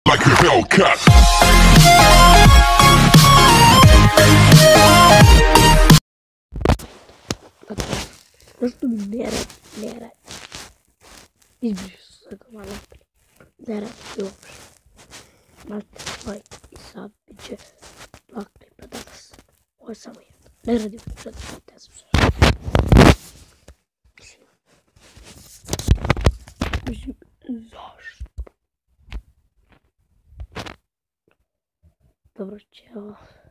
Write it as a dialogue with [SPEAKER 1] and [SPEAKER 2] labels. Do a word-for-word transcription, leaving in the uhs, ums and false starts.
[SPEAKER 1] like a Hellcat.
[SPEAKER 2] Просто не рад, не рад. Izbrišu se doma naprijed. Ne radi uopšte. Imate like i sad bit će dva klipa danas. Ovo je samo jedno. Ne radi uopšte da ne znam što. Mislim, zašto? Dobro, ćao.